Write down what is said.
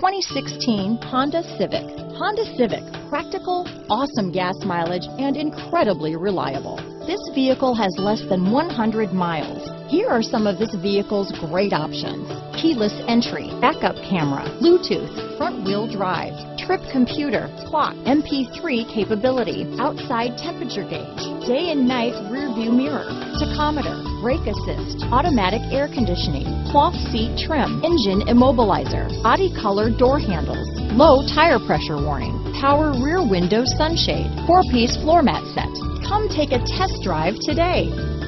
2016 Honda Civic. Honda Civic, practical, awesome gas mileage, and incredibly reliable. This vehicle has less than 100 miles. Here are some of this vehicle's great options: keyless entry, backup camera, Bluetooth, front wheel drive, trip computer, clock, MP3 capability, outside temperature gauge, day and night rear view mirror, tachometer, brake assist, automatic air conditioning, cloth seat trim, engine immobilizer, body color door handles, low tire pressure warning, power rear window sunshade, 4-piece floor mat set. Come take a test drive today.